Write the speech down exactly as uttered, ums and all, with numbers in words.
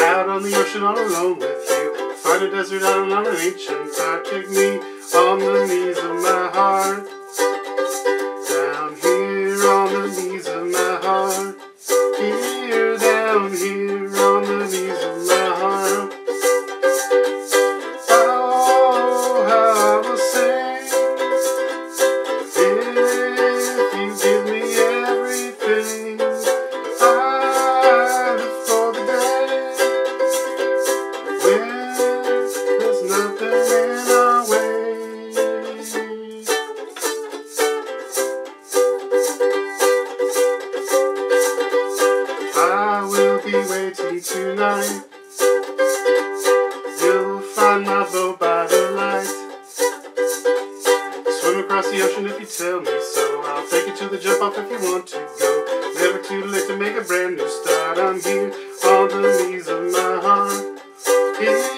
Out on the ocean all alone with you. Find a desert island on an ancient tide. Take me on the knees of my heart. Down here on the knees of my heart. Here, down here on the knees of my heart. Oh, how I will sing if you give me everything. I look for the day when there's nothing in our way. I will be waiting tonight. You'll find my boat by the light. Swim across the ocean if you tell me so. I'll take you to the jump off if you want to go. Never too late to make a brand new start. I'm here on the knees of my heart. Here